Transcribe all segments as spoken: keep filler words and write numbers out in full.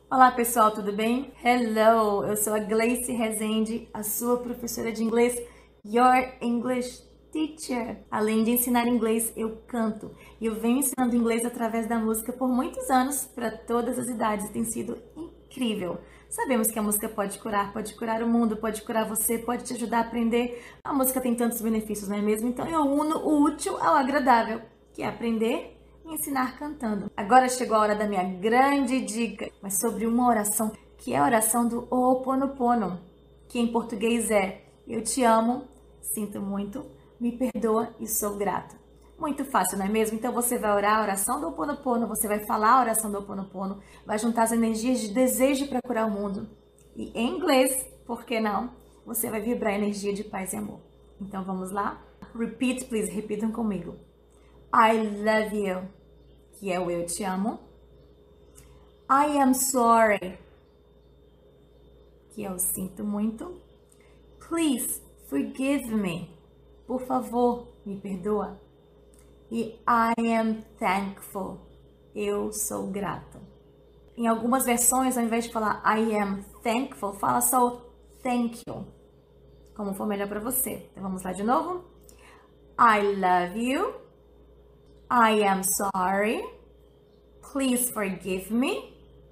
Olá pessoal, tudo bem? Hello, eu sou a Gleice Rezende, a sua professora de inglês, Your English Teacher. Além de ensinar inglês, eu canto e eu venho ensinando inglês através da música por muitos anos para todas as idades. Tem sido incrível. Sabemos que a música pode curar, pode curar o mundo, pode curar você, pode te ajudar a aprender. A música tem tantos benefícios, não é mesmo? Então eu uno o útil ao agradável, que é aprender e ensinar cantando. Agora chegou a hora da minha grande dica, mas sobre uma oração, que é a oração do Ho'oponopono, que em português é: eu te amo, sinto muito, me perdoa e sou grato. Muito fácil, não é mesmo? Então você vai orar a oração do Ho'oponopono, você vai falar a oração do Ho'oponopono, vai juntar as energias de desejo para curar o mundo. E em inglês, por que não? Você vai vibrar a energia de paz e amor. Então vamos lá? Repeat, please, repitam comigo. I love you, que é o eu te amo. I am sorry, que é o sinto muito. Please forgive me, por favor, me perdoa. E I am thankful, eu sou grato. Em algumas versões, ao invés de falar I am thankful, fala só thank you, como for melhor para você. Então vamos lá de novo. I love you, I am sorry, please forgive me,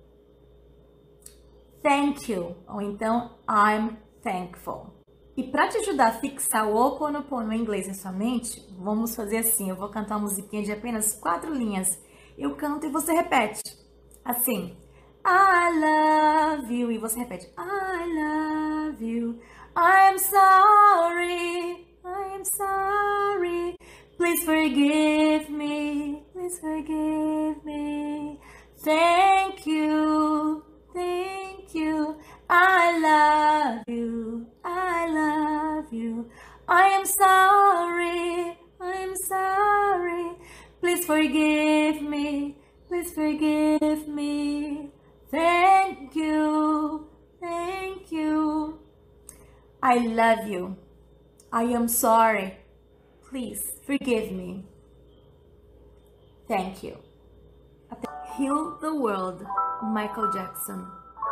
thank you, ou então I'm thankful. E para te ajudar a fixar o Ho'oponopono em inglês na sua mente, vamos fazer assim, eu vou cantar uma musiquinha de apenas quatro linhas. Eu canto e você repete. Assim, I love you, e você repete, I love you, I'm sorry, I'm sorry, please forgive me, please forgive me, thank you, thank you, I love you, I love you, I am sorry, I'm sorry, please forgive me, please forgive me, thank you, thank you, I love you, I am sorry, please forgive me, thank you. Heal the world, Michael Jackson.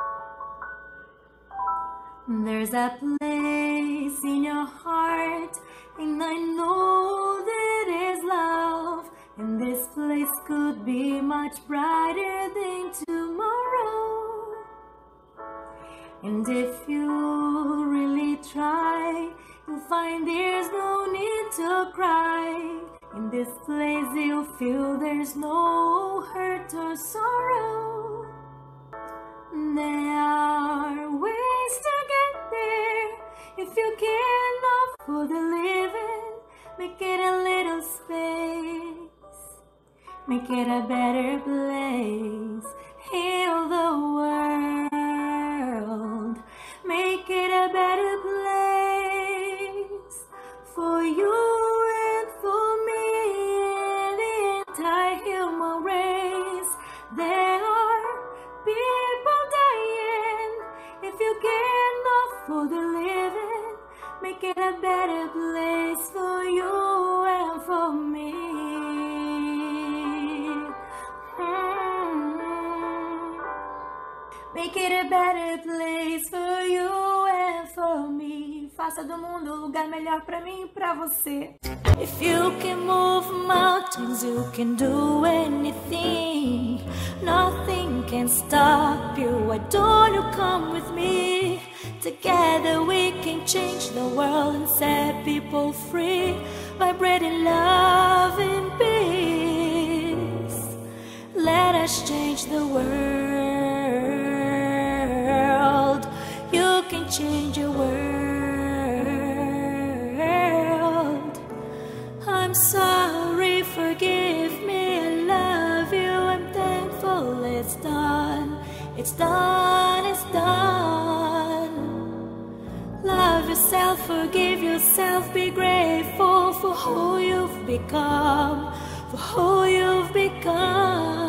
There's a place in your heart, and I know that is love, and this place could be much brighter than tomorrow. And if you really try, you'll find there's no need to cry. In this place you'll feel there's no hurt or sorrow. There are ways to get there. If you cannot for the living, make it a little space, make it a better place. Heal the world, make it a better place for you and for me and the entire human race. There are people dying. If you cannot for the living, make it a better place for you and for me. Mm-hmm. Make it a better place for you and for me. Faça do mundo um lugar melhor pra mim e pra você. If you can move mountains, you can do anything. Nothing can stop you. Why don't you come with me? Together we can change the world and set people free, vibrating love and peace. Let us change the world. You can change your world. I'm sorry, forgive me, I love you, I'm thankful. It's done, it's done, it's done. Love yourself, forgive yourself, be grateful for who you've become, for who you've become.